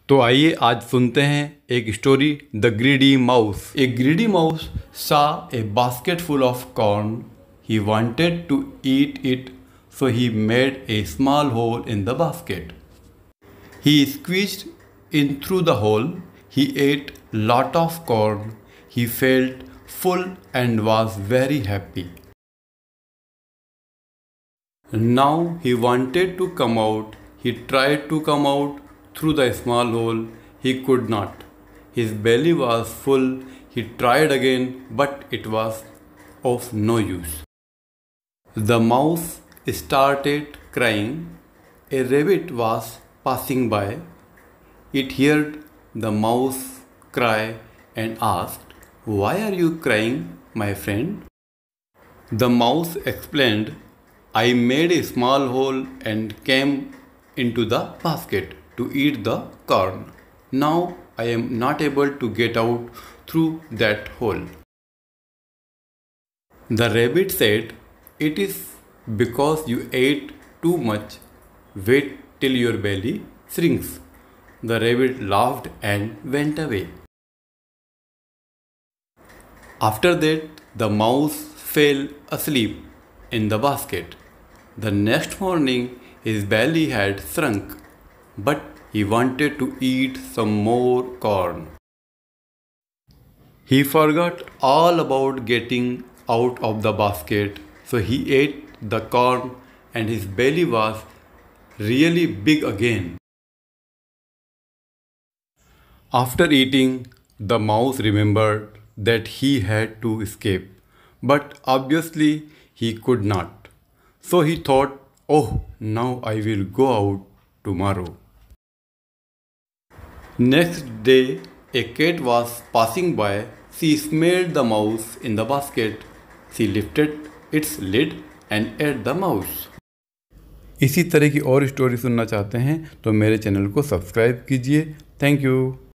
तो आइए आज सुनते हैं एक story, the greedy mouse. A greedy mouse saw a basket full of corn. He wanted to eat it, so he made a small hole in the basket. He squeezed in through the hole. He ate lot of corn. He felt full and was very happy. Now he wanted to come out. He tried to come out through the small hole. He could not. His belly was full. He tried again, but it was of no use. The mouse started crying. A rabbit was passing by. It heard the mouse cry and asked, "Why are you crying, my friend?" The mouse explained, "I made a small hole and came into the basket to eat the corn. Now I am not able to get out through that hole." The rabbit said, "It is because you ate too much. Wait till your belly shrinks." The rabbit laughed and went away. After that, the mouse fell asleep in the basket. The next morning, his belly had shrunk, but he wanted to eat some more corn. He forgot all about getting out of the basket, so he ate the corn and his belly was really big again. After eating, the mouse remembered that he had to escape, but obviously he could not. So he thought, "Oh, now I will go out tomorrow." Next day, a cat was passing by. She smelled the mouse in the basket. She lifted its lid and ate the mouse. इसी तरह की और story सुनना चाहते हैं तो मेरे channel को सब्सक्राइब कीजिए। Thank you.